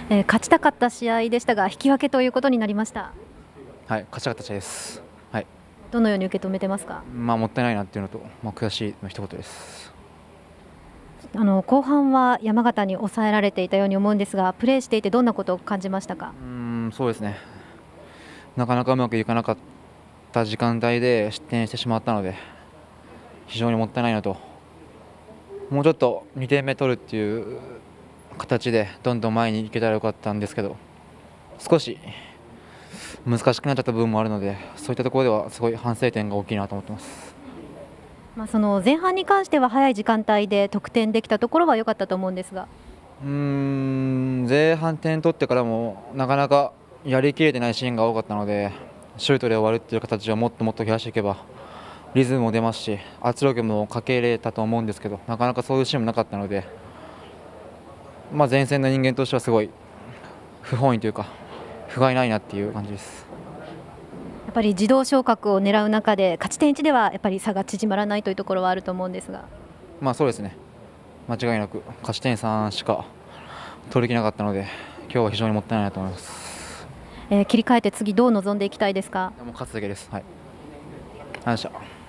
勝ちたかった試合でしたが引き分けということになりました。 はい、勝ちたかった試合です。はい、 どのように受け止めてますか？ もったいないなっていうのと、悔しいの一言です。 後半は山形に抑えられていたように思うんですが、プレーしていてどんなことを感じましたか？ そうですね、なかなかうまくいかなかった時間帯で失点してしまったので、非常にもったいないなと、もうちょっと2点目取るっていう形でどんどん前に行けたらよかったんですけど、少し難しくなっちゃった部分もあるので、そういったところではすごい反省点が大きいなと思ってます。 その前半に関しては早い時間帯で得点できたところは良かったと思うんですが。 前半点取ってからもなかなかやりきれてないシーンが多かったので、シュートで終わるっていう形をもっともっと増やしていけばリズムも出ますし圧力もかけれたと思うんですけど、なかなかそういうシーンもなかったので、前線の人間としてはすごい不本意というか不甲斐ないなっていう感じです。 やっぱり自動昇格を狙う中で勝ち点1ではやっぱり差が縮まらないというところはあると思うんですが。 そうですね、間違いなく勝ち点3しか取りきれなかったので、今日は非常にもったいないなと思います。 切り替えて次どう臨んでいきたいですか？ もう勝つだけです。はい、ありがとうございました。